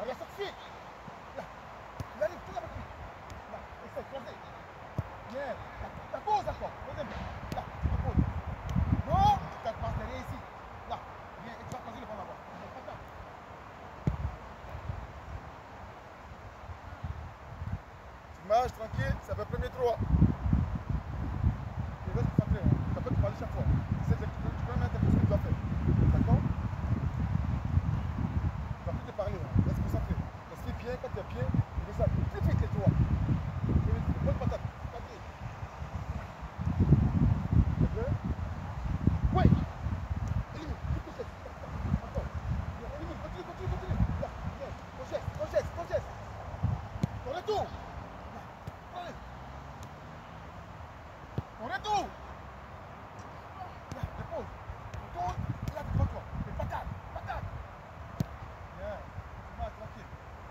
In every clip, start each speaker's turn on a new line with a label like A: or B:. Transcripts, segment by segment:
A: Regarde ça tout de suite. Là. Il arrive, tout avec lui. Là, essaye, croisez. Bien. La pose encore. Deuxième. Là, la pose. Non, tu t'as pas derrière ici. Là. Bien, et tu vas croiser le ballon là-bas. Pas ça. Tu marches tranquille, ça fait premier droit. Tu restes concentré. Tu peux te parler chaque fois. Tu peux mettre ce que tu dois faire. D'accord? Tu vas plus te parler. Reste concentré. Reste bien, quand tu es bien, tu fais ça. Plus vite les droits. Bonne patate. Oui. Élimine. Tout geste. Encore. Élimine. Continue. Là. Bien. Ton geste. Ton retour. Là. Allez. Ton retour. Là. Dépose. On tourne. Là, devant toi. Et patate. Bien. Tu marches tranquille.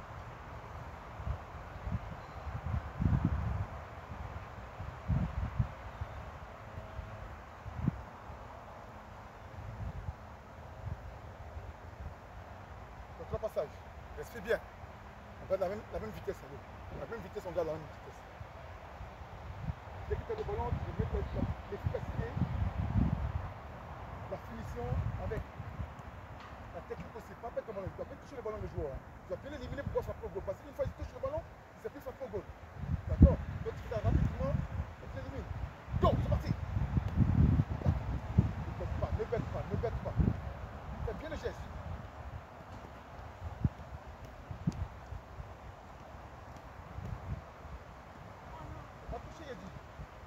A: Trois passages. Respire bien. On garde la même vitesse. La même vitesse, on garde la même vitesse. Dès que tu as le ballon, tu mets l'efficacité, la finition avec la technique aussi. Pas perdre le ballon. Tu dois bien toucher le ballon le joueur. Tu dois bien l'éliminer pour pouvoir frapper au goal. Parce qu'une fois qu'il touche le ballon, il ne sait plus frapper au goal. D'accord? Donc tu fais ça rapidement et tu l'élimines. Go, c'est parti. Ne bête pas. Fais bien le geste. Va toucher, il a dit.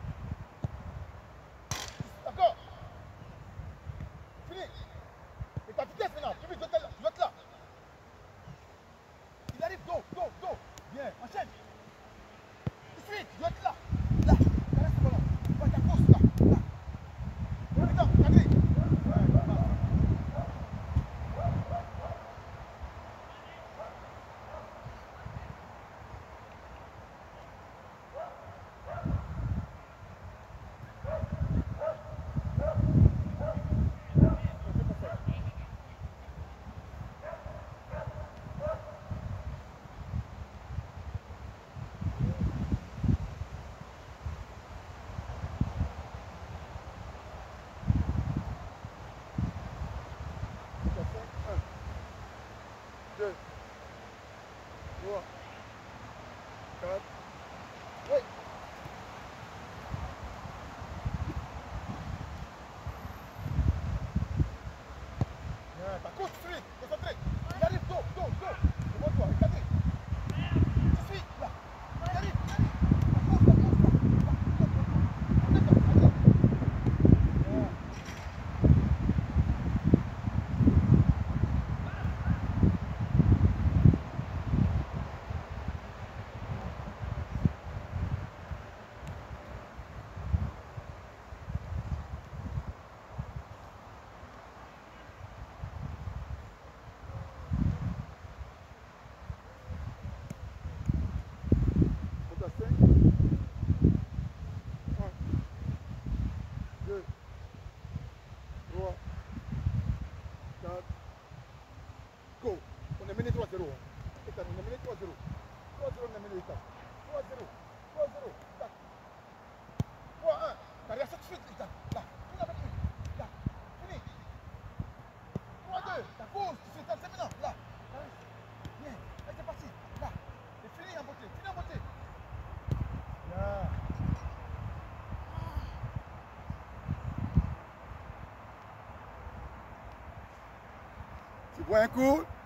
A: D'accord. Fini. Et ta vitesse maintenant. Tu dois être là. Il arrive, go. Bien, enchaîne. Tout de suite, tu dois être là. Là, caresse le ballon. Va ta course là. Attends, regardez. Deux, trois, quatre. Oui. Bien, ta course, tout de suite, concentré. Il arrive, go. Devant toi, regardez. Tout de suite, là. Il arrive. La course, là. Go. On est mené 3-0. On est mené 3-0. 3-0, on est mené l'étape. 3-0. 3-1. T'as rien fait tout de suite, l'étape. Là. Fini avec lui. Là. Fini. 3-2. Ta pause. Tu fais ta maintenant. Là. Bien. Là, c'est parti. Là. Et fini en beauté. Bien. Tu bois un coup.